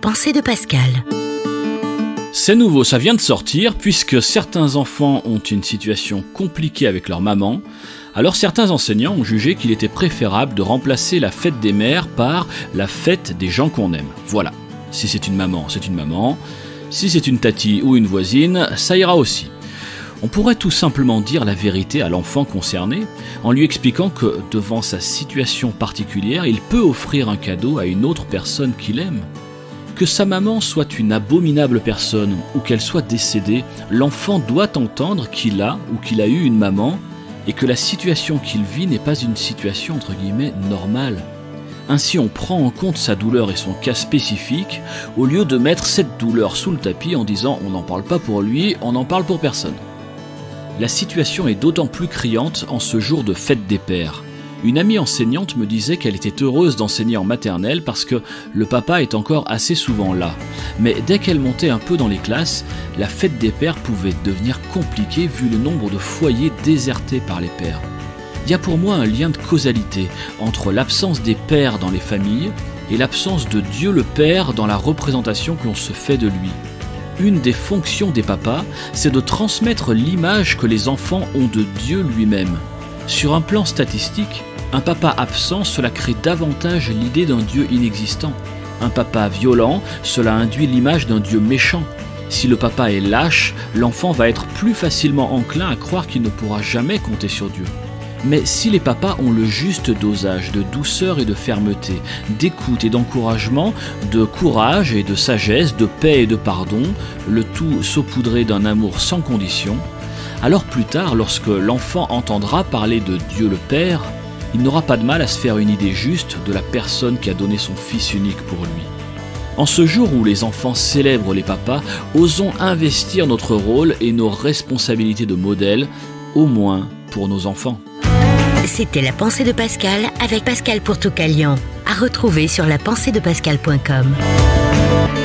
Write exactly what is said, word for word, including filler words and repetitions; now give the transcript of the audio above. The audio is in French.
pensée de Pascal. C'est nouveau, ça vient de sortir, puisque certains enfants ont une situation compliquée avec leur maman. Alors certains enseignants ont jugé qu'il était préférable de remplacer la fête des mères par la fête des gens qu'on aime. Voilà, si c'est une maman, c'est une maman. Si c'est une tati ou une voisine, ça ira aussi. On pourrait tout simplement dire la vérité à l'enfant concerné en lui expliquant que, devant sa situation particulière, il peut offrir un cadeau à une autre personne qu'il aime. Que sa maman soit une abominable personne ou qu'elle soit décédée, l'enfant doit entendre qu'il a ou qu'il a eu une maman et que la situation qu'il vit n'est pas une situation entre guillemets normale. Ainsi on prend en compte sa douleur et son cas spécifique au lieu de mettre cette douleur sous le tapis en disant on n'en parle pas pour lui, on en parle pour personne. La situation est d'autant plus criante en ce jour de fête des pères. Une amie enseignante me disait qu'elle était heureuse d'enseigner en maternelle parce que le papa est encore assez souvent là. Mais dès qu'elle montait un peu dans les classes, la fête des pères pouvait devenir compliquée vu le nombre de foyers désertés par les pères. Il y a pour moi un lien de causalité entre l'absence des pères dans les familles et l'absence de Dieu le Père dans la représentation que l'on se fait de lui. Une des fonctions des papas, c'est de transmettre l'image que les enfants ont de Dieu lui-même. Sur un plan statistique, un papa absent, cela crée davantage l'idée d'un Dieu inexistant. Un papa violent, cela induit l'image d'un Dieu méchant. Si le papa est lâche, l'enfant va être plus facilement enclin à croire qu'il ne pourra jamais compter sur Dieu. Mais si les papas ont le juste dosage de douceur et de fermeté, d'écoute et d'encouragement, de courage et de sagesse, de paix et de pardon, le tout saupoudré d'un amour sans condition, alors plus tard, lorsque l'enfant entendra parler de Dieu le Père, il n'aura pas de mal à se faire une idée juste de la personne qui a donné son fils unique pour lui. En ce jour où les enfants célèbrent les papas, osons investir notre rôle et nos responsabilités de modèle, au moins pour nos enfants. C'était la pensée de Pascal avec Pascal Pourtoucalian, à retrouver sur la pensée de pascal point com.